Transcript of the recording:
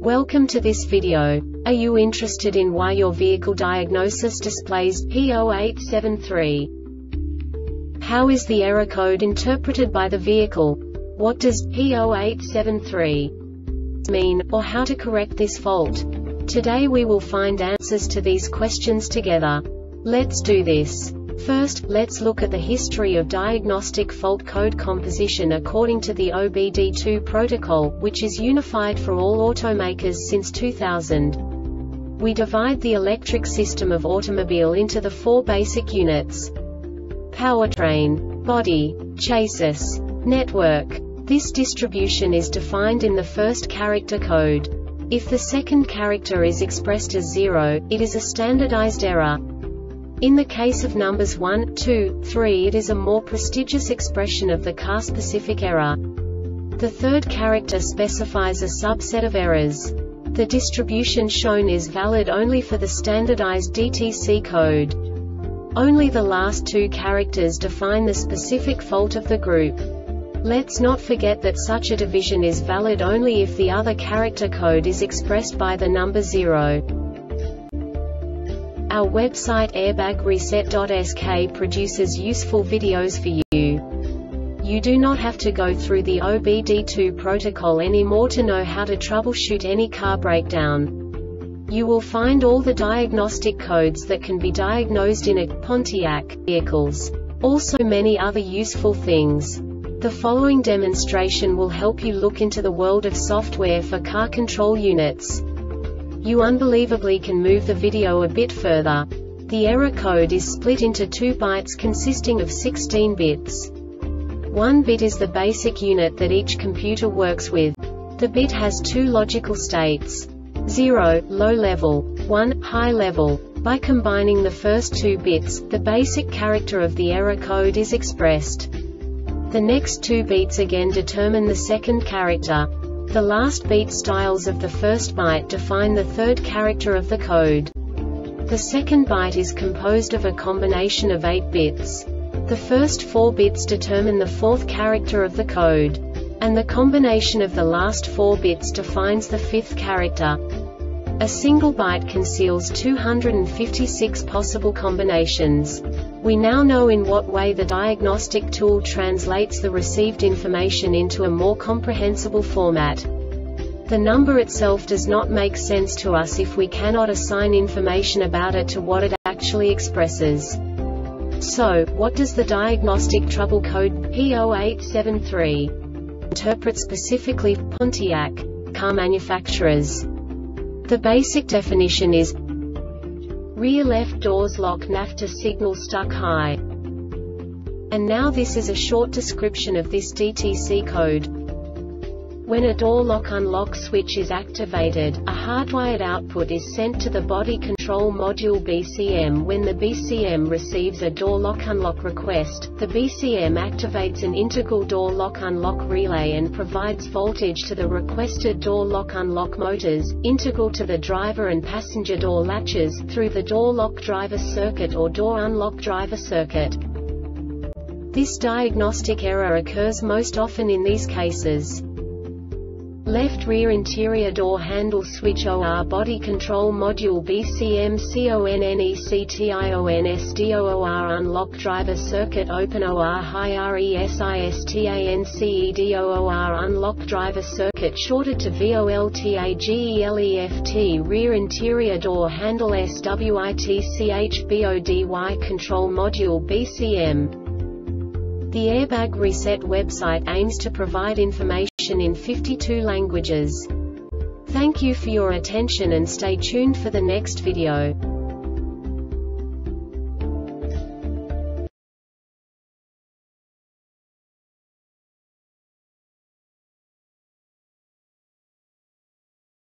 Welcome to this video. Are you interested in why your vehicle diagnosis displays P0873? How is the error code interpreted by the vehicle? What does P0873 mean, or how to correct this fault? Today we will find answers to these questions together. Let's do this. First, let's look at the history of diagnostic fault code composition according to the OBD2 protocol, which is unified for all automakers since 2000. We divide the electric system of automobile into the four basic units: powertrain, body, chassis, network. This distribution is defined in the first character code. If the second character is expressed as 0, it is a standardized error. In the case of numbers 1, 2, 3, it is a more prestigious expression of the car-specific error. The third character specifies a subset of errors. The distribution shown is valid only for the standardized DTC code. Only the last two characters define the specific fault of the group. Let's not forget that such a division is valid only if the other character code is expressed by the number 0. Our website airbagreset.sk produces useful videos for you. You do not have to go through the OBD2 protocol anymore to know how to troubleshoot any car breakdown. You will find all the diagnostic codes that can be diagnosed in a Pontiac vehicles. Also many other useful things. The following demonstration will help you look into the world of software for car control units. You unbelievably can move the video a bit further. The error code is split into 2 bytes consisting of 16 bits. 1 bit is the basic unit that each computer works with. The bit has 2 logical states: 0, low level, 1, high level. By combining the first 2 bits, the basic character of the error code is expressed. The next 2 beats again determine the second character. The last beat styles of the first byte define the third character of the code. The second byte is composed of a combination of 8 bits. The first 4 bits determine the fourth character of the code. And the combination of the last 4 bits defines the fifth character. A single byte conceals 256 possible combinations. We now know in what way the diagnostic tool translates the received information into a more comprehensible format. The number itself does not make sense to us if we cannot assign information about it to what it actually expresses. So, what does the diagnostic trouble code P0873 interpret specifically for Pontiac car manufacturers? The basic definition is: rear left doors lock NAFTA signal stuck high. And now this is a short description of this DTC code. When a door lock-unlock switch is activated, a hardwired output is sent to the body control module BCM. When the BCM receives a door lock-unlock request, the BCM activates an integral door lock-unlock relay and provides voltage to the requested door lock-unlock motors, integral to the driver and passenger door latches, through the door lock driver circuit or door unlock driver circuit. This diagnostic error occurs most often in these cases: left rear interior door handle switch OR body control module BCM CONNECTIONS DOOR unlock driver circuit open OR high RESISTANCEDOOR unlock driver circuit shorted to VOLTAGELEFT rear interior door handle SWITCHBODY control module BCM. The Airbag Reset website aims to provide information in 52 languages. Thank you for your attention and stay tuned for the next video.